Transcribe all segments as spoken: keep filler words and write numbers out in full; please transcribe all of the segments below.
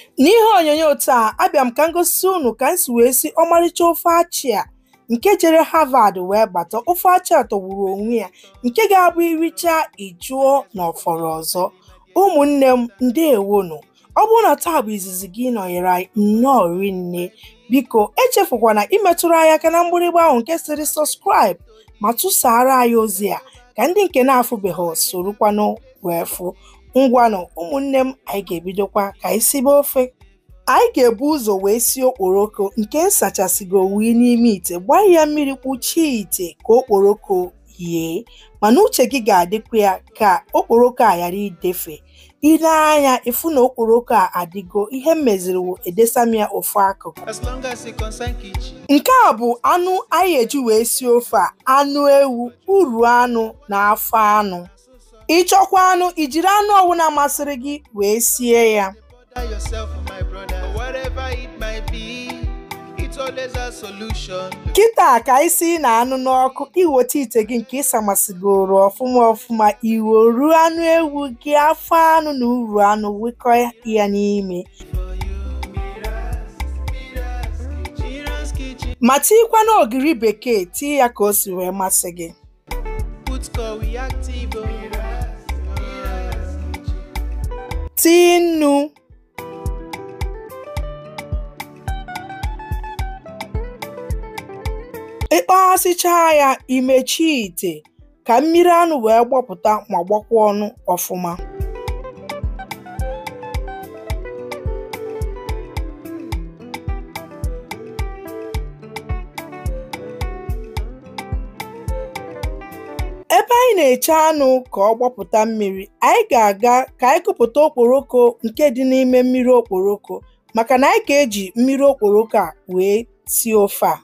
N'ihe onyonyo taa abịa m ka m gosi unu ka m si wee si ọmarịcha ofe achị a nke jere Harvard wee bata. Ofe achị a tọgburu onwe ya nke ga-abụ iricha ịjụọ n'ọfọrọ ọzọ. Ụmụnne m ndewonu, ọ bụrụ na taa bụ izizi gị nọnyere anyị nnọọ rinne, biko echefukwana imetụrụ anyị aka na mgbịrịgba ahụ nke sịrị subscribe ma tụsara anyị ozi a ka ndị nke na-afụbeghị sorokwanụ wee fụ. Ngwanụ ụmụnne m, anyị ga-ebidokwa ka anyị sibe ofe. Anyị ga-ebu ụzọ wee sie okporoko nke nsachasịgo wee n'ime ite, gbaa ya mmiri kpuchie ite ka okporoko yee, mana uche gị ga-adịkwa ya ka okporoko a ghara idefe. Ile anya ịfụ na okporoko a adịgo, ihe mmeziri edesam ya ofu akụkụ. Nke a bụ anụ anyị eji wee sie ofe a: anụ ewu, uru anụ na afọ anụ. Ịchọkwa anụ, ijiri anụ ọbụla masịrị gị wee sie ya. Kịta ka anyị si na anụ n'ọkụ, iweta ite gị nke ịsamasịgoro ọfụma ọfụma, iweru anụ ewu gị, afọ anụ na uru anụ wekọ ya n'ime, ma tikwa na ogiri bekee tii ya ka o si wee masị gị. Tii nnu, ịkpaghasịchaa ya, imechie ite ka mmiri anụ wee gbọpụta ma gbakwa ọnụ ọfụma. Ebe anyị na-eche anụ ka ọ gbọpụta mmiri, anyị ga-aga ka anyị kụpụta okporoko nke dị n'ime mmiri okporoko, maka na anyị ga-eji mmiri okporoko a wee sie ofe a.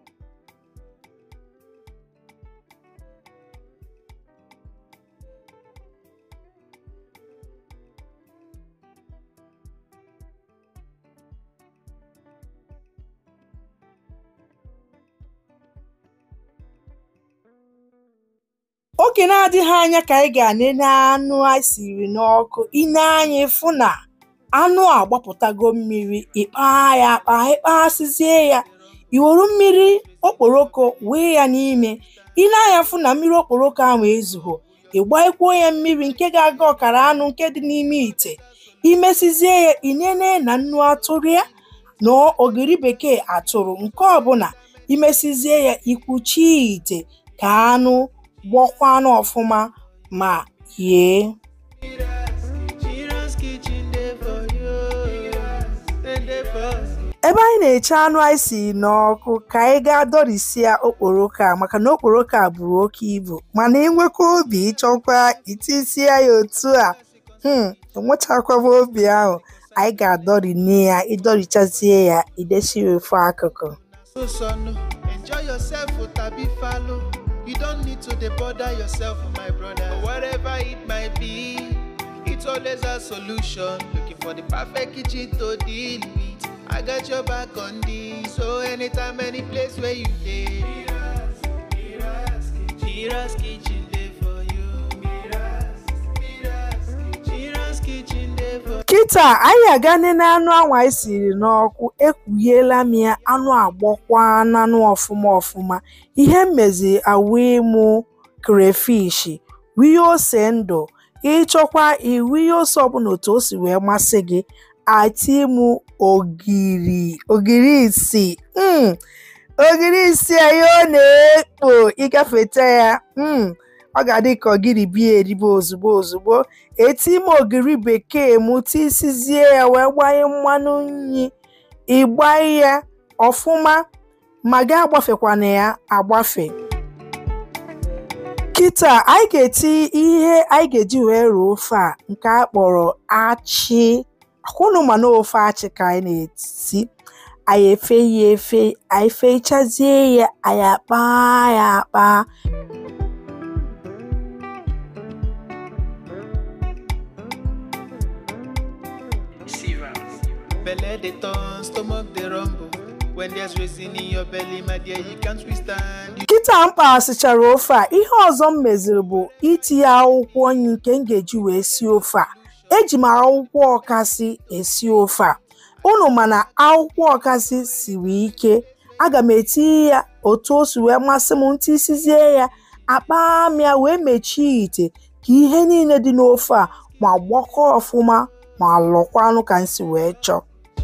Oge na-adịghị anya ka anyị ga-anene anụ anyị siri n'ọkụ. Ine anya ịfụ na anụ a gbapụtago mmiri, ịkpa ya akpa, ịkpaghasịzie ya, iweru mmiri okporoko wee ya n'ime. Ine anya fụ na mmiri okporoko ahụ ezughị, ịgbaikwuo ya mmiri nke ga-aga ọkara anụ nke dị n'ime ite. Imesizie ya, inene na nnu atụrụ ya na ogiri bekee atụrụ nke ọbụla. Imesizie ya, ikwuchie ite ka anụ gbọkwa anụ ọfụma ma yee. Ebe anyị na-eche anụ anyị si n'ọkụ ka anyị gaa dọrịsịa okporoko a, maka na okporoko a buru oke ibu, mana enwekwa obi ịchọkwa itisie ya otu a hmm enwechakwaba obi ahụ, anyị ga-adọrị nne ya. Ịdọrịchazie ya, idesi ofe akụkụ. You don't need to bother yourself, my brother. Whatever it might be, it's always a solution. Looking for the perfect kitchen to deal with. I got your back on this. So anytime, any place where you live, MIRA'S, MIRA'S kitchen, MIRA'S kitchen there for you. MIRA'S, MIRA'S kitchen, MIRA'S kitchen there for you. Kita anyị aga nene anụ anwa anyị siri n'ọkụ, ekwughela m ya, anụ agbọkwa anụ ọfụma ọfụma. Ihe mmezi awee mụ crayfish, wiye ose ndụ, ịchọkwa iwiye ose ọbụla otu o si wee masị gị. Ati mụ ogiri, ogiri isi mm. ogiri isi ayo na-ekpo, ịgafeta ya mm. ọ ga-adị ka ogiri bie eribe ozugbo ozugbo. Eti m ogiri bekee mụ, tisizie ya wee gbanye mmanụ nri, ịgbanye ya ọfụma ma ga agbafekwana ya agbafe. Kịta anyị ga-eti ihe anyị ga-eji wee ruo ofe a nke a kpọrọ achị. Akwụnụ ma na ofe achị ka anyị na-eti. Anyị efe ya efe, anyị fechazie ya, anyị akpa ya akpa. Belly they turn, stomach they rumble. When there's reason in your belly, my dear, you can't withstand. Kịta mkpaghasịchara ofe a, ihe ọzọ m meziri bụ itinye akwụkwọ nri nke m ga-eji wee sie ofe a. Eji m akwụkwọ ọkasị esi ofe a. unu mana akwụkwọ ọkazị siri ike. Aga m etinye ya otu o si wee masị m ntị isizie ya akpa m ya wee mechie ite ka ihe niile dị n'ofe a ma gbakọọ ọfụma ma lọkwanụ ka nsi wee chọọ.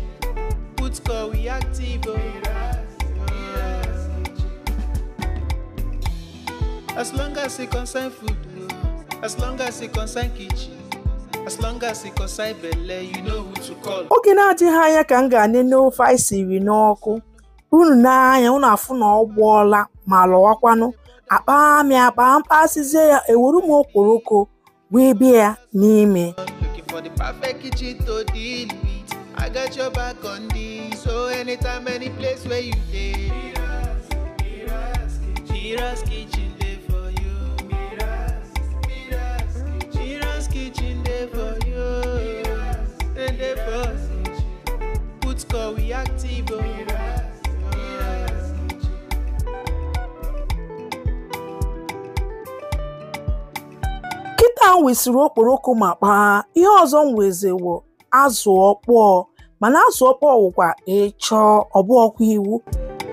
As long as it concern food, as long as it concern kitchen, as long as it concern belle, you know who to call. Oge na-adịghị anya ka m ga-anene ofe anyị siri n'ọkụ. Unu n'anya unu afụ na ọ gbọọla ma lọwakwanụ akpa m akpa mkpasizie ya ewuru m okporoko wee bịa n'ime. Looking for the perfect kitchen to deal with. I got your back on this, so anytime, any place where you dey. MIRA'S, MIRA'S kitchen dey for you. MIRA'S, MIRA'S, MIRA'S kitchen dey for you. Then dey for put call we active. Kịta m wesịrị okporoko ma kpaa ihe ọzọ m wezewo azụ ọkpọọ mana azụ ọkpọọ wụkwa ịchọọ ọbụọkwa iwu.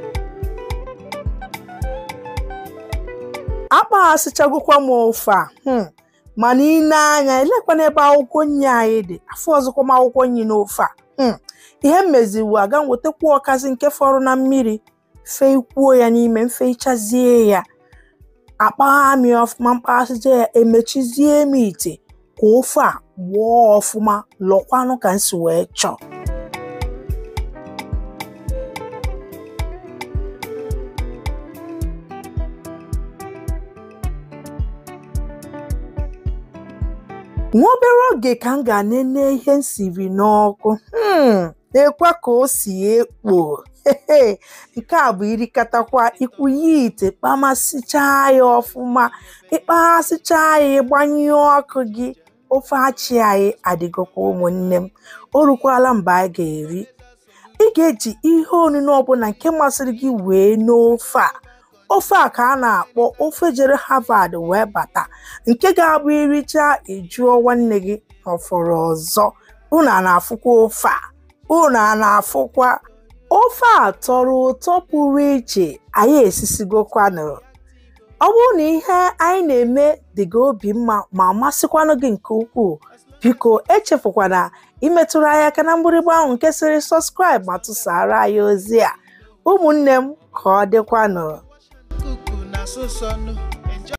Akpaghasịchagokwa m ofe a hmm. mana ị na-anya elekwana ebe akwụkwọ nri anyị dị afọ ọzọkwa m akwụkwọ nri n'ofe a hmm. ihe mmeziwu aga m wetakwa ọkazị nke fọrọ na mmiri feikwuo ya n'ime mfeichazie ya akpa amị ọfụma mkpaghasịje ya emechizie m ite ka ofe a gbọọ ọfụma lọkwanụ ka nsi wee chọọ. Nwa obere oge ka m ga-anene ihe m siri n'ọkụ hmm ekwa ka o si ekpo nke a bụ irikatakwa ikwunye ite kpamasịchaa ya ọfụma ịkpaghasịchaa ya ịgbanyụọ ọkụ gị ofe achị anyị adịgokwa ụmụnne m o rukwala mgbe a ga-eri. Ị ga-eji ihe onunu ọbụla nke masịrị gị wee n'ofe a. Ofe a ka a na-akpọ ofe jere Harvard wee bata nke ga-abụ iricha ejuọ nwanne gị ọfọrọ ọzọ. Unu a na-afụkwa ofe a unu a na-afụkwa ofe a tọrọ ụtọ pụrụ iche anyị esisigokwanụ. Ọ bụrụ na ihe anyị na-eme dị gị obi mma ma masịkwanụ gị nke ukwuu biko echefukwana imetụrụ anyị aka na mgbịrịgba ahụ nke sịrị subscribe ma tụsara anyị ozi a. Ụmụnne m ka ọ dịkwanụ. Kuku na so sọnụ.